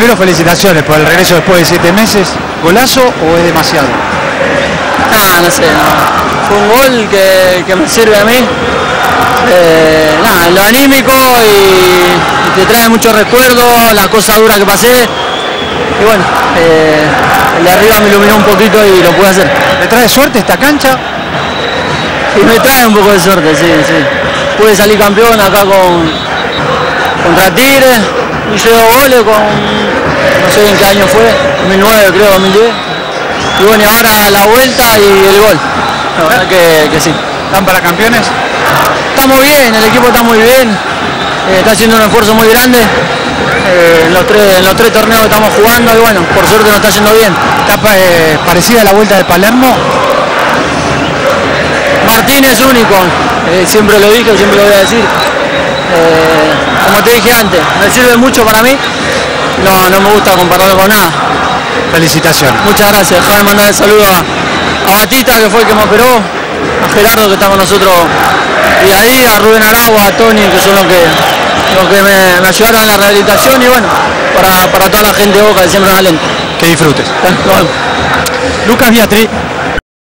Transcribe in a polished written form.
Primero, felicitaciones por el regreso después de 7 meses. ¿Golazo o es demasiado? No sé, no. Fue un gol que me sirve a mí. Nada, lo anímico y te trae muchos recuerdos, las cosas duras que pasé. Y bueno, el de arriba me iluminó un poquito y lo pude hacer. ¿Te trae suerte esta cancha? Y me trae un poco de suerte, sí. Pude salir campeón acá contra Tigre. Hice 2 goles no sé en qué año fue, 2009 creo, 2010. Y bueno, ahora la vuelta y el gol. La verdad que sí. ¿Están para campeones? Estamos bien, el equipo está muy bien. Está haciendo un esfuerzo muy grande. En los tres torneos que estamos jugando y bueno, por suerte nos está yendo bien. ¿Está parecida a la vuelta de Palermo? Martín es único, siempre lo dije, siempre lo voy a decir. Como te dije antes, me sirve mucho para mí, no me gusta compararlo con nada. Felicitaciones. Muchas gracias, déjame mandar el saludo a Batista, que fue el que me operó, a Gerardo, que está con nosotros día a día, a Rubén Aragua, a Tony, que son los que me ayudaron en la rehabilitación y bueno, para toda la gente de Boca que siempre nos alenta. Que disfrutes. Bueno. Lucas Biatri.